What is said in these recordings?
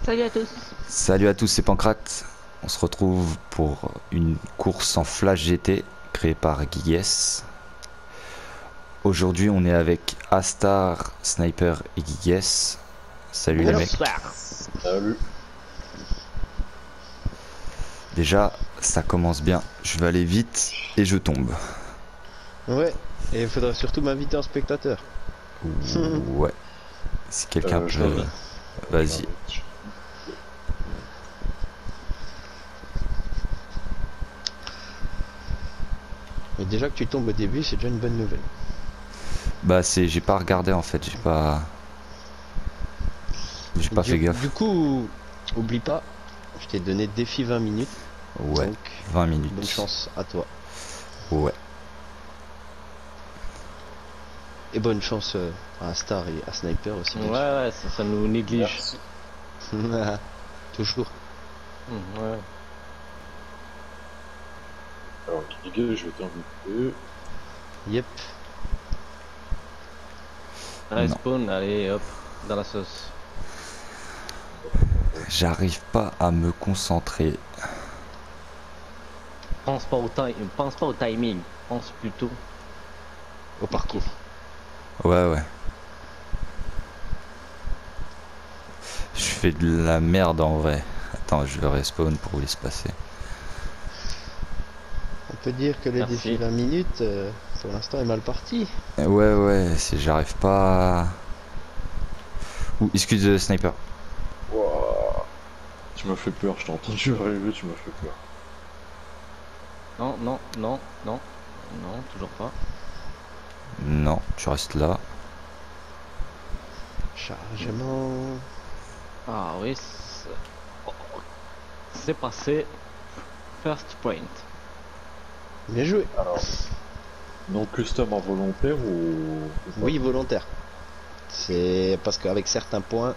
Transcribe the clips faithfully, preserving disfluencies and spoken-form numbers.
Salut à tous. Salut à tous, c'est Pancrate. On se retrouve pour une course en Flash G T créée par Guigues. Aujourd'hui, on est avec Astar, Sniper et Guigues. Salut les mecs. Bonsoir. Salut. Déjà, ça commence bien. Je vais aller vite et je tombe. Ouais, et il faudrait surtout m'inviter en spectateur. Ouais. Si quelqu'un Euh, je peut... l'avais. Vas-y. Mais déjà que tu tombes au début, c'est déjà une bonne nouvelle. Bah c'est... J'ai pas regardé en fait, j'ai pas... J'ai pas du, fait gaffe. Du coup, oublie pas, je t'ai donné défi vingt minutes. Ouais, Donc, vingt minutes. bonne chance à toi. Ouais. Et bonne chance euh, à Star et à Sniper aussi. Ouais, ouais, ça, ça nous néglige. Merci. Toujours. Mmh, ouais. Alors, Guigues, je vais t'inviter. Yep. Respawn, allez, hop, dans la sauce. J'arrive pas à me concentrer. Pense pas au time, pense pas au timing, pense plutôt Au parcours. Ouais, ouais. Je fais de la merde en vrai. Attends, je vais respawn pour vous laisser passer. On peut dire que le Merci. défi vingt minutes, euh, pour l'instant, est mal parti. Ouais, ouais, si j'arrive pas à... Ouh, excuse le sniper. Wouah. Tu m'as fait peur, je t'ai entendu arriver, tu m'as fait peur. Non, non, non, non, non, toujours pas. Non, tu restes là. Chargement. Ah oui, c'est oh, c'est passé. First point. Bien joué. Alors, non custom en volontaire ou... Oui, volontaire. C'est parce qu'avec certains points,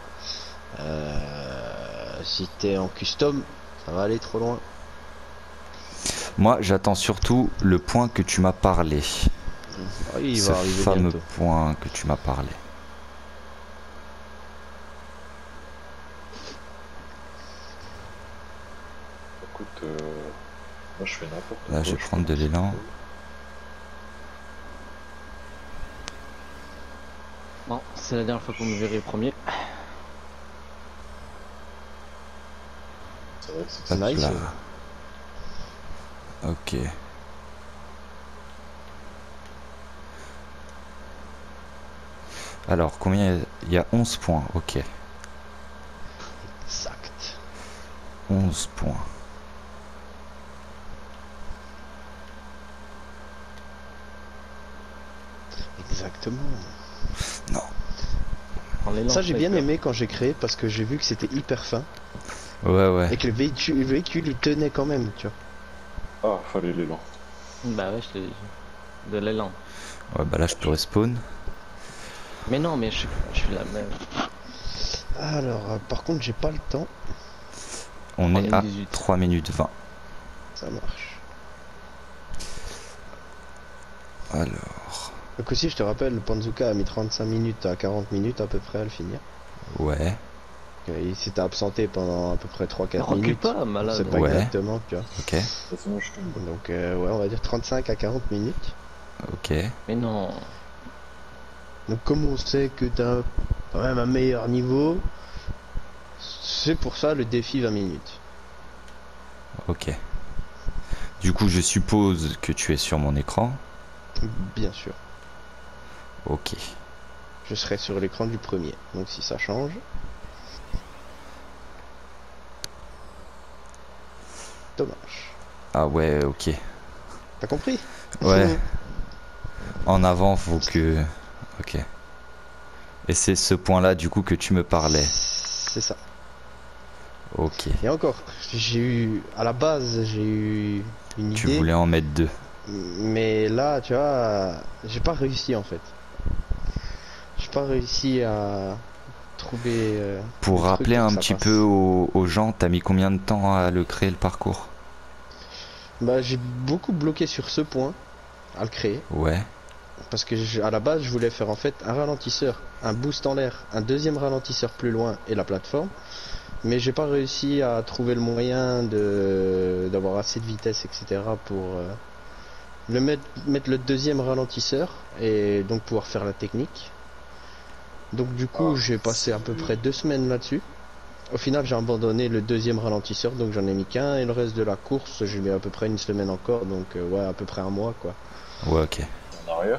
euh, si t'es en custom, ça va aller trop loin. Moi, j'attends surtout le point que tu m'as parlé. Ah, il Ce va arriver fameux bientôt. point que tu m'as parlé. Écoute, euh... moi je fais n'importe quoi. Là, je vais prendre de l'élan. Bon, c'est la dernière fois que vous me verrez premier. C'est vrai que c'est C'est Hop nice. là. euh. Ok. Alors, combien il y a onze points, ok. Exact. onze points. Exactement. Non. Prends l'élan, Ça j'ai bien sniper. aimé quand j'ai créé parce que j'ai vu que c'était hyper fin Ouais, ouais. et que le véhicule, le véhicule il tenait quand même, tu vois. Ah, fallait l'élan. Bah ouais, je te dis. De l'élan. Ouais, bah là, je peux respawn. Mais non, mais je, je suis la même. Alors, euh, par contre, j'ai pas le temps. On est trois minutes à dix-huit. trois minutes vingt. Ça marche. Alors, Donc aussi, je te rappelle, le Panzuka a mis trente-cinq minutes à quarante minutes à peu près à le finir. ouais, Euh, Il s'était absenté pendant à peu près trois quatre Recule minutes. pas, On malade. sait pas Ouais. exactement, tu vois. ok, De toute façon, je tombe. Donc, euh, ouais, on va dire trente-cinq à quarante minutes. ok. Mais non. Donc, comme on sait que t'as quand même un meilleur niveau, c'est pour ça le défi vingt minutes. Ok. Du coup, je suppose que tu es sur mon écran. Bien sûr. Ok. Je serai sur l'écran du premier. Donc, si ça change. Dommage. Ah ouais, ok. T'as compris? Ouais. En avant, faut que... Ok. Et c'est ce point-là, du coup, que tu me parlais. C'est ça. Ok. Et encore, j'ai eu, à la base, j'ai eu une Tu idée, voulais en mettre deux. mais là, tu vois, j'ai pas réussi en fait. J'ai pas réussi à trouver. euh, Pour le truc rappeler que un ça petit passe. peu aux, aux gens, t'as mis combien de temps à le créer, le parcours? Bah, j'ai beaucoup bloqué sur ce point à le créer, Ouais. parce que je- à la base, je voulais faire en fait un ralentisseur, un boost en l'air, un deuxième ralentisseur plus loin et la plateforme. Mais j'ai pas réussi à trouver le moyen de d'avoir assez de vitesse, et cetera pour euh, le mettre, mettre le deuxième ralentisseur et donc pouvoir faire la technique. Donc du coup Ah, j'ai passé à peu près deux semaines là-dessus. Au final j'ai abandonné le deuxième ralentisseur, donc j'en ai mis qu'un, et le reste de la course j'ai mis à peu près une semaine encore, donc euh, ouais, à peu près un mois quoi. Ouais, ok. En arrière.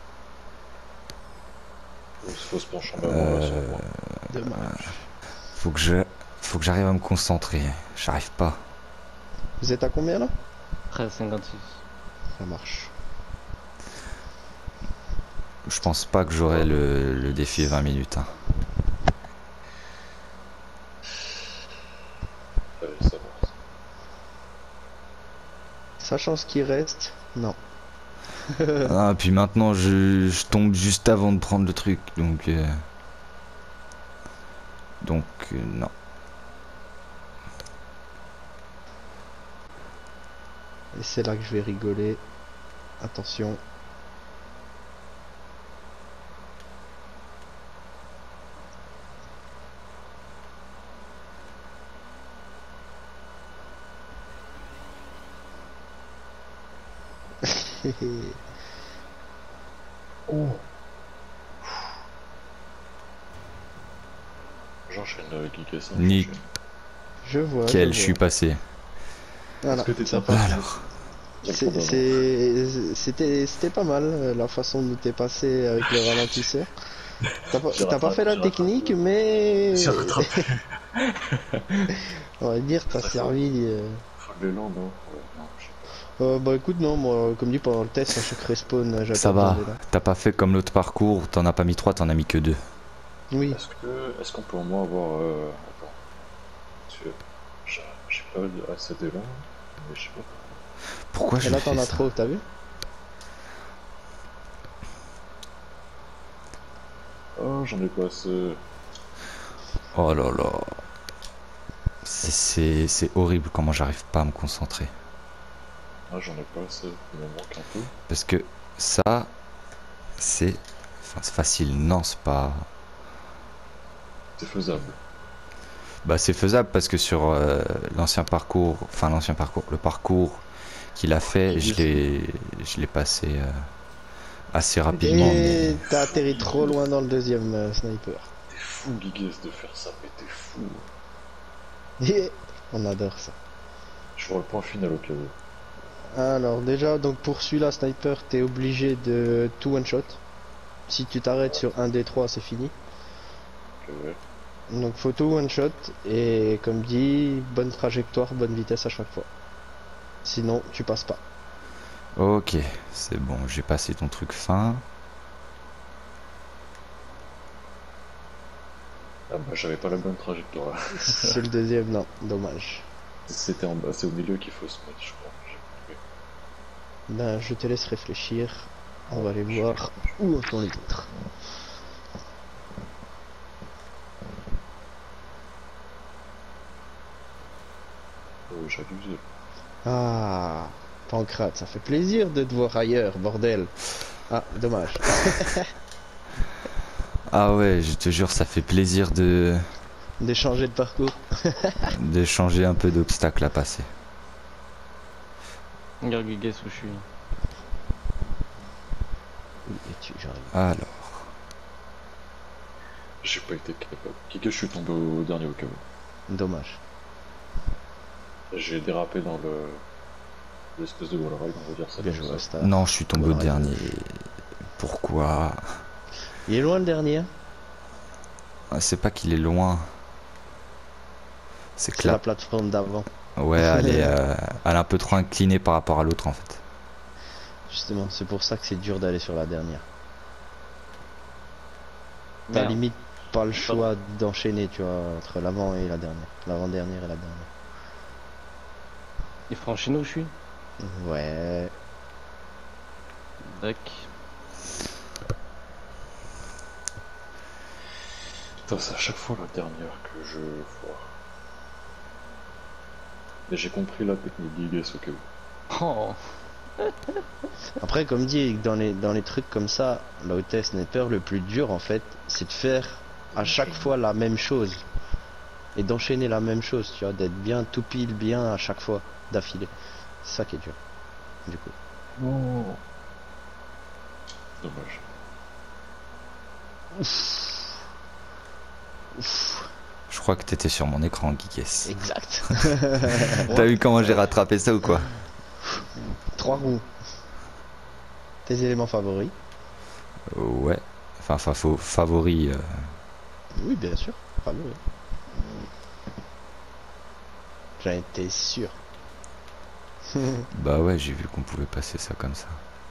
Il faut se pencher en avant là sur le Euh, point. Dommage. faut que je, faut que j'arrive à me concentrer. J'arrive pas. Vous êtes à combien là? treize cinquante-six. Ça marche. Je pense pas que j'aurai le, le défi vingt minutes. Hein. Allez, ça va. Sachant ce qui reste, non. Ah, puis maintenant je, je tombe juste avant de prendre le truc, donc euh, donc euh, non. Et c'est là que je vais rigoler. Attention. Oh. J'enchaîne avec Geekess. Nick. Je vois. Quel je je suis vois. passé. Voilà, Est-ce que t'es ça sympa passe. Alors, C'est- c'est- C'était c'était pas mal euh, la façon dont t'es passé avec le ralentisseur. T'as pas, J'ai t'as pas rattrapé- fait la j'ai rattrapé. technique, mais J'ai rattrapé. on va dire t'as Ça, servi. euh, Faut de l'élan, non? Ouais, non, je sais pas. Euh, bah écoute, non, moi, comme dit pendant le test, à chaque respawn, j'avais ça pas va. besoin d'élan. T'as pas fait comme l'autre parcours. T'en as pas mis trois, t'en as mis que deux. Oui, Est-ce que, est-ce qu'on peut au moins avoir, euh... attends. Parce que j'ai j'ai pas assez d'élan, mais je sais pas. Pourquoi je et là fais t'en as ça? trop, t'as vu? Oh, j'en ai pas assez. Oh là là. C'est- C'est c'est horrible comment j'arrive pas à me concentrer. Ah, j'en ai pas assez. Il me manque un peu. Parce que ça, c'est enfin, c'est facile. Non, c'est pas. C'est faisable. Bah, c'est faisable parce que sur euh, l'ancien parcours, enfin l'ancien parcours, le parcours qu'il a fait, je l'ai, je l'ai passé euh, assez rapidement. Mais Et t'as atterri trop loin dans le deuxième euh, sniper. T'es fou, Geekess, de faire ça, mais t'es fou. Et on adore ça. Je vois le point final au cas où. Alors déjà, donc pour celui-là, sniper, t'es obligé de tout one shot. Si tu t'arrêtes sur un des trois, c'est fini. Ok, ouais. Donc faut tout one shot et comme dit, bonne trajectoire, bonne vitesse à chaque fois. Sinon, tu passes pas. ok, c'est bon, j'ai passé ton truc fin. Ah bah j'avais pas la bonne trajectoire. C'est le deuxième, non, dommage. C'était en bas, c'est au milieu qu'il faut se mettre, je crois. J'ai compris. Ben, je te laisse réfléchir. On va aller voir où sont les autres. Oh, j'abuse. Ah, Pancrate, ça fait plaisir de te voir ailleurs, bordel. Ah, dommage. Ah ouais, je te jure, ça fait plaisir de, D'échanger de parcours. de changer un peu d'obstacles à passer. Regarde Geekess où je suis. Oui, et tu, j'arrive. Alors, J'ai pas été capable. Kika, je suis tombé au dernier au cas où. Dommage. J'ai dérapé dans le. L'espèce de wall ride, on va dire ça Bien comme joué, ça. Star. non, je suis tombé au Ouais. dernier. Pourquoi? Il est loin le dernier. Ah, c'est pas qu'il est loin. C'est que C'est la là, plateforme d'avant. ouais, elle est, euh, elle est un peu trop inclinée par rapport à l'autre en fait. Justement, c'est pour ça que c'est dur d'aller sur la dernière. T'as Merde. limite pas le choix d'enchaîner, tu vois, entre l'avant et la dernière. L'avant-dernière et la dernière. Il franchit où je suis. Ouais. Tac. Putain, c'est à chaque fois la dernière que je foire. Et j'ai compris la technique d'Igas au cas où. Oh. Après, comme dit, dans les, dans les trucs comme ça, la hôtesse sniper, le plus dur en fait, c'est de faire à chaque fois la même chose. et d'enchaîner la même chose, tu vois, d'être bien tout pile bien à chaque fois d'affilée. C'est ça qui est dur, du coup. Non. Dommage. Ouf. Ouf. Je crois que t'étais sur mon écran, Geekess. Exact. T'as vu comment j'ai rattrapé ça ou quoi? Trois roues. Tes éléments favoris? Euh, Ouais. Enfin, fa fa- favori. euh, Oui, bien sûr. Favoris. J'en étais sûr. Bah ouais, j'ai vu qu'on pouvait passer ça comme ça.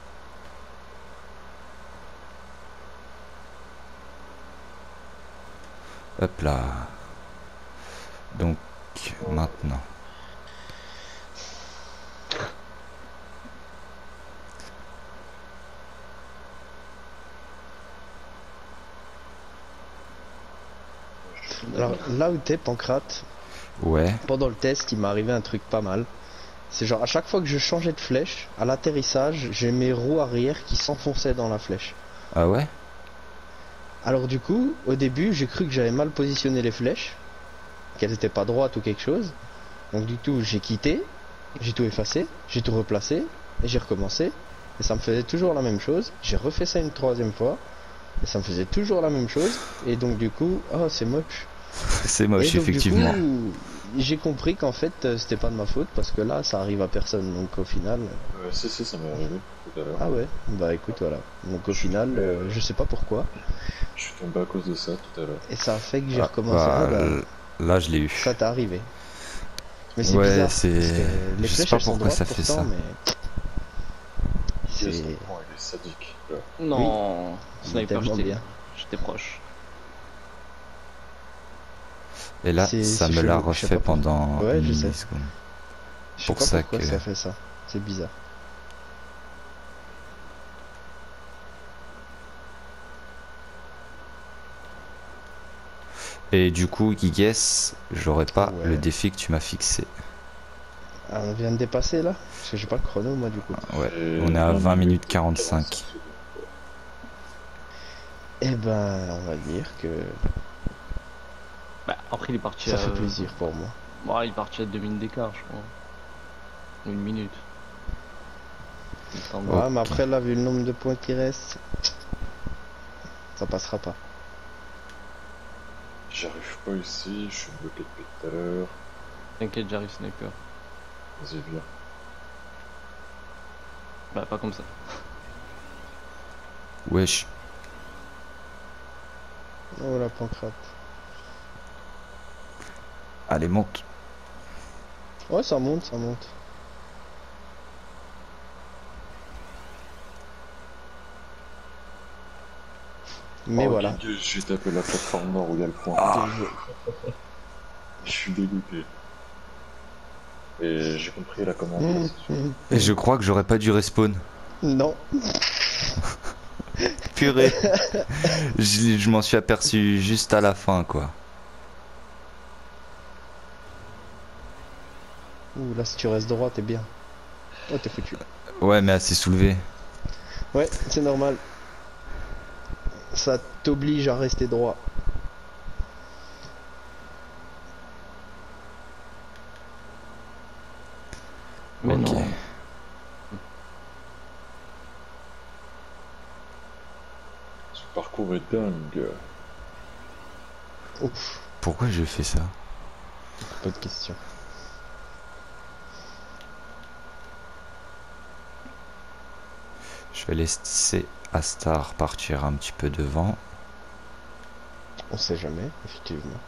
Hop là. Donc, maintenant. Alors là où t'es, Pancrate, Ouais. pendant le test, il m'est arrivé un truc pas mal. C'est genre à chaque fois que je changeais de flèche, à l'atterrissage, j'ai mes roues arrière qui s'enfonçaient dans la flèche. Ah ouais? Alors du coup, au début, j'ai cru que j'avais mal positionné les flèches, qu'elles étaient pas droites ou quelque chose. Donc du coup, j'ai quitté, j'ai tout effacé, j'ai tout replacé, et j'ai recommencé. Et ça me faisait toujours la même chose. J'ai refait ça une troisième fois, et ça me faisait toujours la même chose. Et donc du coup, oh c'est moche. C'est Et moche, donc, du effectivement. coup, j'ai compris qu'en fait, euh, c'était pas de ma faute, parce que là, ça arrive à personne. Donc au final... Euh, si, si, ça m'est arrivé tout à l'heure. Ah ouais, bah écoute, voilà. Donc au final, euh, je sais pas pourquoi. Je suis tombé à cause de ça tout à l'heure. Et ça a fait que j'ai Ah, recommencé. bah, Ah bah, l- là, je l'ai eu. ça t'est arrivé. Mais c'est Ouais, bizarre. c'est- Parce que je les sais flèches, pas elles sont pourquoi ça droites fait pourtant, ça. mais... C'est... C'est... Il est sadique. Là. Non, il est sniper, tellement j'étais bien. j'étais proche. Et là, C'est- ça c'est me l'a chelou, je sais refait pas pourquoi. pendant Ouais, une je sais. milliseconde. Je sais Pour pas ça pourquoi que- ça fait ça. C'est bizarre. Et du coup, Geekess, j'aurais pas Ouais. le défi que tu m'as fixé. Ah, on vient de dépasser là? Parce que j'ai pas le chrono moi du coup. Ouais, Et on est à vingt vingt minutes minutes quarante-cinq. secondes. Eh ben, on va dire que Bah, après, il est parti ça à. fait plaisir pour moi. Bon, il est parti à deux minutes d'écart, je crois. Ou une minute. Il est en bas. Ouais, mais Ok. après là, vu le nombre de points qui restent, ça passera pas. J'arrive pas ici, je suis bloqué depuis tout à l'heure. T'inquiète, j'arrive sniper. Vas-y, viens. Bah, pas comme ça. Wesh. Oh la pancrate. Allez, monte. Ouais, ça monte, ça monte. Mais Oh, voilà. Guy, j'ai tapé la plateforme nord où il y a le point. Déjà. Je suis dégoûté. Et j'ai compris la commande. Mmh, c'est sûr. mmh. Et je crois que j'aurais pas dû respawn. Non. Purée. je je m'en suis aperçu juste à la fin, quoi. Ouh, là, si tu restes droit, t'es bien. Oh, t'es foutu. Ouais, mais assez soulevé. Ouais, c'est normal. Ça t'oblige à rester droit. Mais Ok. non. Ce parcours est dingue. Ouf, Pourquoi je fais ça? pas de question. Je vais laisser Astar partir un petit peu devant. On sait jamais, effectivement.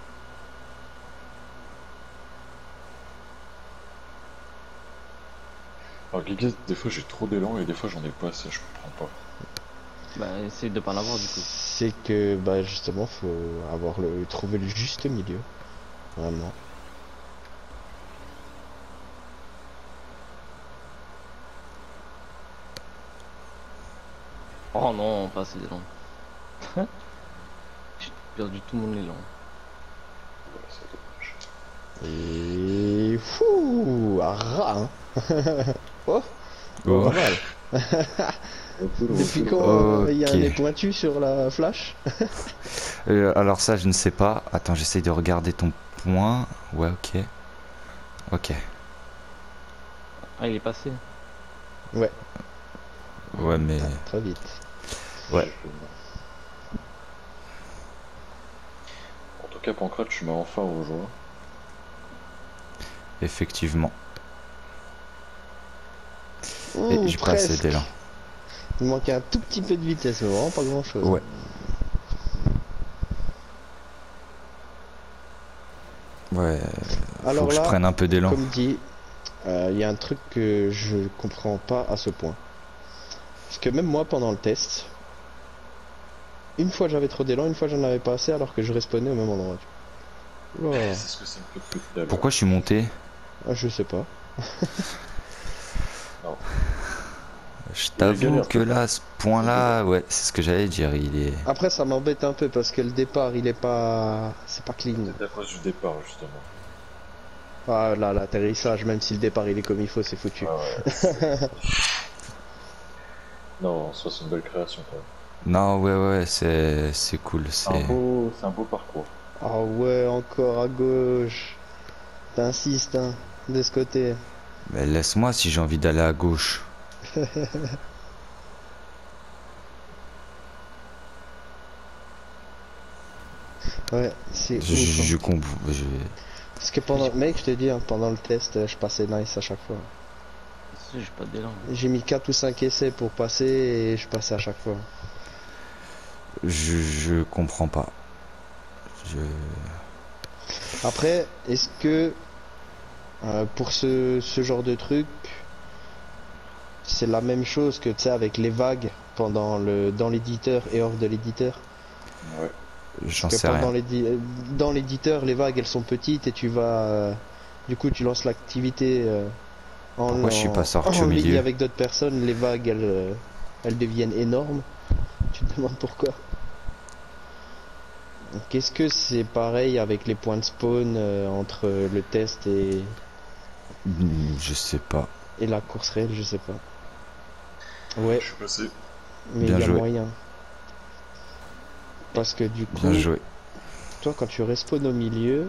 Alors, Guigues, des fois j'ai trop d'élan et des fois j'en ai pas assez, je comprends pas. Bah, essaye de pas l'avoir du coup. C'est que, bah, justement, faut avoir le, trouver le juste milieu. Vraiment. Oh non, pas assez d'élan. J'ai perdu tout mon élan. Voilà, c'est dommage. Et fou, à ras, hein. Oh, Oh. pas mal. Depuis quand euh, il y a un Ok. nez pointu sur la flash? Euh, alors ça, je ne sais pas. Attends, j'essaye de regarder ton, point. Ouais, ok. Ok. Ah, il est passé. Ouais. Ouais, mais... Ah, très vite. Ouais. J'ai fait le mal. En tout cas, Pancrate, tu m'as enfin rejoint. Effectivement. Et Ouh, j'ai pas assez presque. d'élan. Il manquait un tout petit peu de vitesse, mais vraiment pas grand chose. Ouais. Ouais. Faut Alors que je là, prenne un peu d'élan. comme dit, il euh, y a un truc que je comprends pas à ce point. Parce que même moi, pendant le test, une fois j'avais trop d'élan, une fois j'en avais pas assez, alors que je respawnais au même endroit. Oula. C'est ce que ça me fait depuis tout à l'heure. Pourquoi je suis monté? Ah, je sais pas. Non. Je Il est t'avoue galère, que ce là, à ce point-là, ouais, c'est ce que j'allais dire. Il est... Après, ça m'embête un peu parce que le départ, il est pas, c'est pas clean. C'est à cause du départ, justement. Ah là, l'atterrissage, même si le départ il est comme il faut, c'est foutu. Ah ouais. c'est- non, en soi, c'est une belle création, quand même. Non, ouais, ouais, c'est c'est cool. C'est un C'est... beau, c'est un beau parcours. Ah ouais, encore à gauche. T'insistes, hein, de ce côté. Mais laisse-moi si j'ai envie d'aller à gauche. Ouais, c'est Je, ouf. je, hein. je comp- je- Parce que pendant, mec, je te dis, hein, pendant le test, je passais nice à chaque fois. Si, j'ai pas d'élan. J'ai mis quatre ou cinq essais pour passer et je passais à chaque fois. je, je comprends pas. Je... Après, est-ce que euh, pour ce, ce genre de truc, c'est la même chose que tu sais avec les vagues pendant le dans l'éditeur et hors de l'éditeur? Ouais. J'en Parce que sais pendant rien. l'édi- dans l'éditeur, les vagues elles sont petites et tu vas, euh, du coup, tu lances l'activité euh, en, Pourquoi je suis pas en- sorti en au ligne milieu? avec d'autres personnes. Les vagues elles, euh, elles deviennent énormes. Tu te demandes pourquoi. Qu'est-ce que c'est pareil avec les points de spawn euh, entre le test et, Hmm, Je sais pas. et la course réelle, je sais pas. Ouais, Je suis passé. mais Bien il y a joué. moyen. Parce que du Bien coup, joué. toi quand tu respawns au milieu,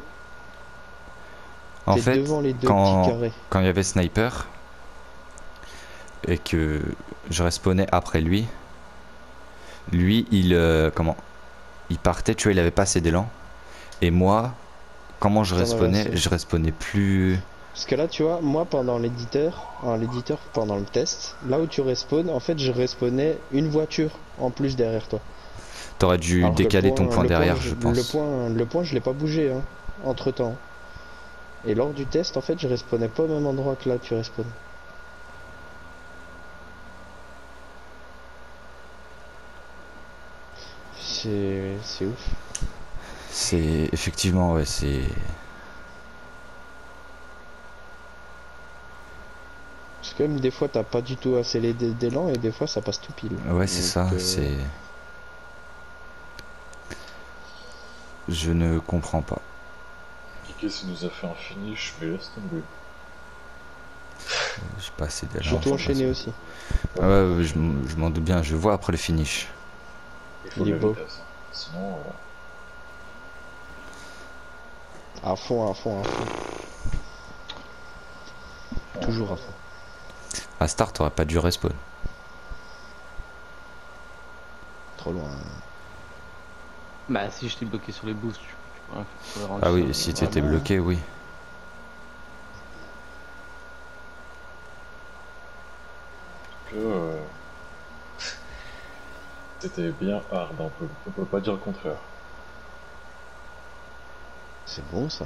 En t'es fait, devant les deux petits quand carrés. quand il y avait Sniper et que je respawnais après lui, lui, il euh, comment? Il partait, tu vois, il avait pas assez d'élan. Et moi, comment je T'en avais respawnais? assez. Je respawnais plus. Parce que là, tu vois, moi pendant l'éditeur, en l'éditeur pendant le test, là où tu respawns, en fait, je respawnais une voiture en plus derrière toi. T'aurais dû Alors que le décaler ton point le derrière, je, je le pense. point, le point, je l'ai pas bougé, hein, entre temps. Et lors du test, en fait, je respawnais pas au même endroit que là, tu respawns. C'est, c'est ouf. C'est effectivement, ouais, c'est. Parce que même des fois, t'as pas du tout assez les dé- d'élan et des fois, ça passe tout pile. Ouais, c'est Donc, ça, euh, c'est. Je ne comprends pas. Kiki, ça nous a fait un finish, mais laisse tomber. J'ai pas assez d'élan. Surtout je enchaîné pense. aussi. Ouais, ouais, je, m- je m'en doute bien, je vois après le finish. Il faut Il de est la beau. vitesse. hein. Sinon, euh, À fond, à fond, à fond. Toujours à fond. À Start, t'aurais pas dû respawn. Trop loin. Bah, si je t'ai bloqué sur les boosts, tu, tu pourrais, tu pourrais rendre Ah ça oui, si t'étais vraiment- bloqué, oui. que euh, c'était bien hard, on peut, on peut pas dire le contraire. C'est bon ça.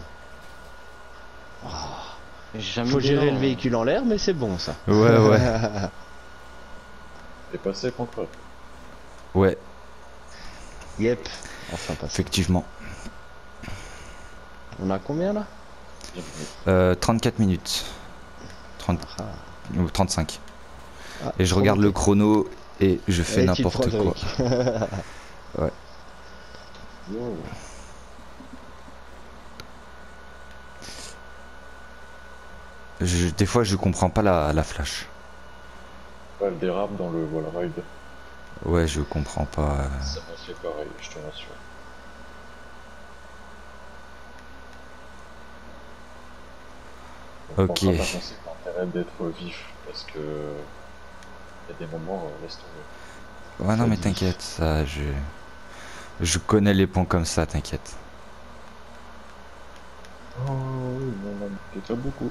J'ai jamais Faut gérer d'élan, le hein. véhicule en l'air, mais c'est bon ça. Ouais, ouais. T'es passé Pancrate. Ouais, Yep. Enfin passé. effectivement. On a combien là? Bienvenue. Euh, trente-quatre minutes. trente Ah. ou trente-cinq. Ah, Et je trop regarde bien. le chrono et je fais Et tu te n'importe prends le quoi. truc. Ouais. Wow. Je- des fois, je comprends pas la, la flash. Ouais, elle dérape dans le wall ride. Ouais, je comprends pas. euh. Ça m'a fait pareil, je te rassure. Donc, Ok. on va pas penser que t'as intérêt d'être vif, parce que il y a des moments, euh, laisse tomber. Ouais, non, Ça mais dit. t'inquiète, ça, je. Je connais les ponts comme ça, t'inquiète. Oh, il m'en a manqué pas beaucoup.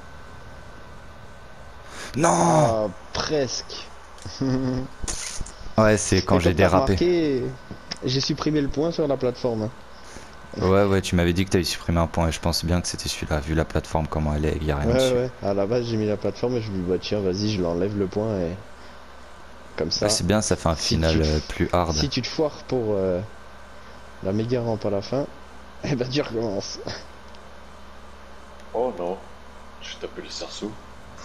Non! Ah, presque. Ouais, c'est Et quand j'ai comme t'as dérapé. remarqué, j'ai supprimé le point sur la plateforme. hein. Ouais, ouais, tu m'avais dit que t'avais supprimé un point et je pense bien que c'était celui-là, vu la plateforme, comment elle est, il y a rien Ouais, dessus. ouais. À la base, j'ai mis la plateforme et je me dis, bah tiens, vas-y, je l'enlève le point et comme Ouais, ça, c'est bien, ça fait un si final tu te, euh, f- plus hard. si tu te foires pour euh, la méga rampe à la fin, eh ben tu recommences. Oh non, j'ai tapé le cerceau.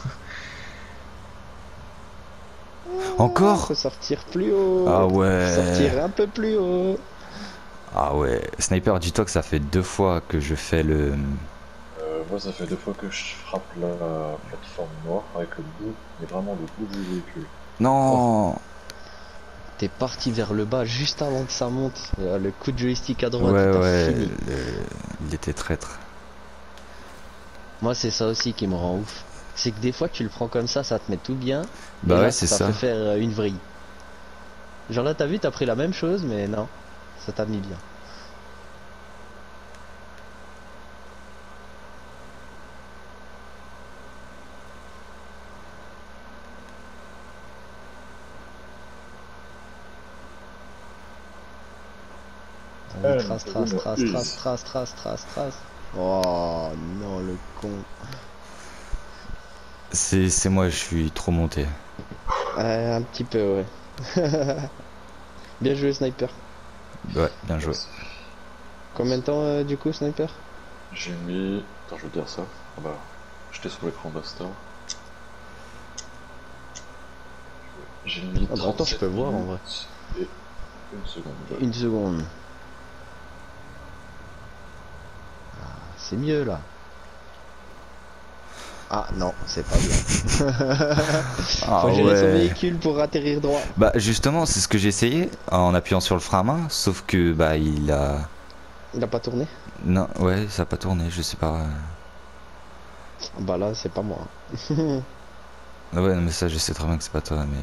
Ah, Encore? faut sortir plus haut. Ah Faut ouais. sortir un peu plus haut. Ah ouais. Sniper, dis-toi que ça fait deux fois que je fais le. Euh, moi, ça fait deux fois que je frappe la plateforme noire avec le bout, mais vraiment le bout du véhicule. Non! T'es parti vers le bas juste avant que ça monte. Euh, Le coup de joystick à droite et Ouais, t'as ouais, fini. le- il était traître. Moi, c'est ça aussi qui me rend ouf. C'est que des fois, tu le prends comme ça, ça te met tout bien. Et Bah ouais, là, c'est ça t'a ça. fait faire euh, une vrille. Genre là, t'as vu, t'as pris la même chose, mais non. Ça t'a mis bien. Allez, And trace, the trace, winner trace, trace, is... trace, trace, trace, trace. Oh non, le con. C'est c'est moi, je suis trop monté. Ouais, un petit peu, ouais. Bien joué, Sniper. Ouais, bien joué. Merci. Combien de temps, euh, du coup, Sniper? J'ai mis... Attends, je vais te dire ça. Ah bah, j'étais sur l'écran d'Astar. J'ai mis Ah bah attends, je trente-sept peux voir, en vrai. minutes et une seconde. Une seconde. C'est mieux, là. Ah non, c'est pas bien. Ah Faut gérer son ouais. véhicule pour atterrir droit. Bah justement, c'est ce que j'ai essayé en appuyant sur le frein à main, sauf que bah il a... Il a pas tourné? Non, ouais, ça a pas tourné, je sais pas. Bah là, c'est pas moi. Ah ouais, non, mais ça, je sais très bien que c'est pas toi, mais...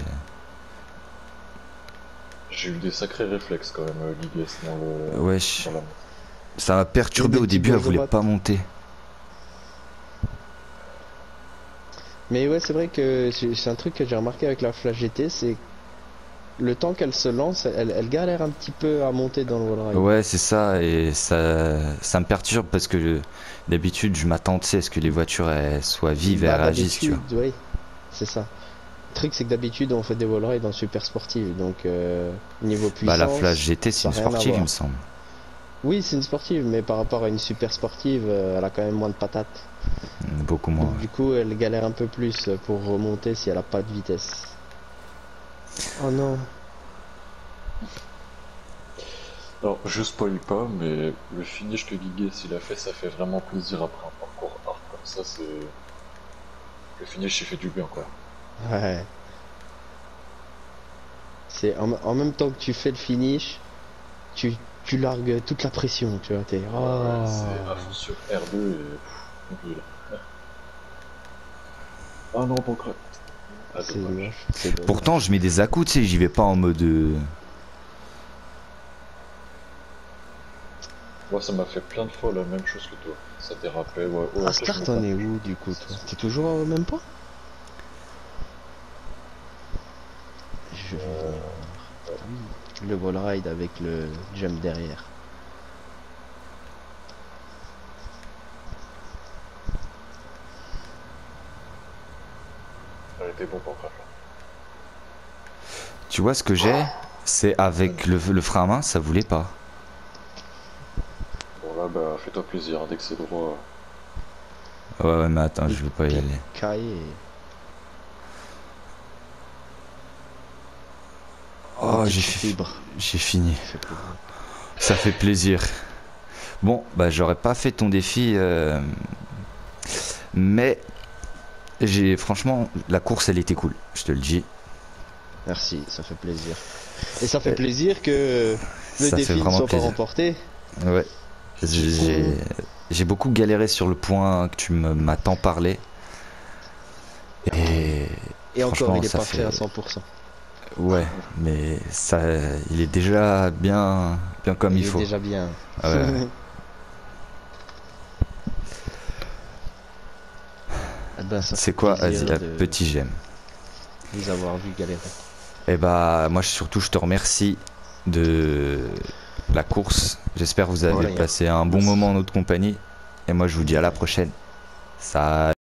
J'ai eu des sacrés réflexes quand même, euh, Guigues, dans le... Wesh. dans la... Ça m'a perturbé des au petits début, elle bois au voulait bat. pas monter. Mais ouais, c'est vrai que c'est c'est un truc que j'ai remarqué avec la Flash G T, c'est le temps qu'elle se lance, elle, elle galère un petit peu à monter dans le wallride. Ouais, c'est ça, et ça, ça me perturbe parce que d'habitude, je m'attends, tu sais, à ce que les voitures elles soient vives et Bah elles réagissent, tu vois. d'habitude, oui, c'est ça. Le truc, c'est que d'habitude, on fait des wallrides en super sportive, donc euh, niveau Bah, la Flash puissance, G T, c'est ça une n'a rien à sportive, il me voir. semble. Oui, c'est une sportive, mais par rapport à une super sportive, euh, elle a quand même moins de patates. Beaucoup moins. Donc du coup, elle galère un peu plus pour remonter si elle a pas de vitesse. Oh non. Alors, je spoil pas, mais le finish que Guigues il a fait, ça fait vraiment plaisir après un parcours hard comme ça, c'est... Le finish, il fait du bien, quoi. Ouais. C'est en, en même temps que tu fais le finish, tu, tu largues toute la pression, tu vois. T'es. Ouais, ouais, Oh. c'est à fond sur R deux et... Pff, tranquille. Ah non, pas creux. Ah, C'est dommage. moche, c'est dommage. Pourtant, je mets des à-coups, tu sais, j'y vais pas en mode... euh, Moi, ça m'a fait plein de fois la même chose que toi. Ça dérapait, ouais. ouais Ascar, t'en es où du coup, toi? T'es toujours au même point? Je vais venir voir. Oui, le wallride avec le jump derrière. Elle était bon pour creux, là. Tu vois, ce que j'ai, c'est avec le, le frein à main, ça voulait pas. Bon, là, bah, fais-toi plaisir, hein, dès que c'est droit. Ouais, ouais, mais attends, je vais pas y aller. Caillé. Oh, j'ai petit fi- fibre. j'ai fini. Ça fait plaisir. Ça fait plaisir. Bon, bah j'aurais pas fait ton défi, euh, mais j'ai franchement la course elle était cool, je te le dis. Merci, ça fait plaisir. Et ça fait Euh, plaisir que le Ça fait défi ne vraiment soit pas plaisir. remporté. Ouais. J'ai j'ai beaucoup galéré sur le point que tu me- m'as tant parlé. Et Et encore, franchement, il est ça pas fait fait- à cent pour cent. ouais, mais ça, il est déjà bien, bien comme il, il est faut. déjà bien. Ah ouais, ouais. Eh ben, ça C'est fait quoi? plaisir Vas-y, un de petit j'aime. vous avoir vu galérer. Et bah, moi surtout, je te remercie de la course. J'espère que vous avez Voilà, y a- passé un bon moment en notre compagnie. Et moi, je vous dis à la prochaine. Ça.